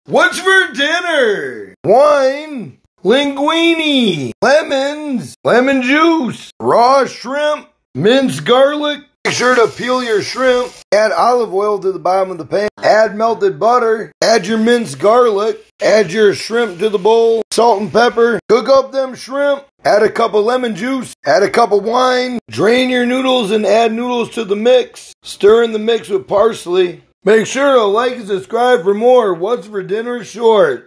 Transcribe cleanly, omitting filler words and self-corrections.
What's for dinner? Wine, linguine, lemons, lemon juice, raw shrimp, minced garlic. Make sure to peel your shrimp. Add olive oil to the bottom of the pan. Add melted butter. Add your minced garlic. Add your shrimp to the bowl. Salt and pepper. Cook up them shrimp. Add a cup of lemon juice. Add a cup of wine. Drain your noodles and add noodles to the mix. Stir in the mix with parsley. Make sure to like and subscribe for more What's for Dinner Short.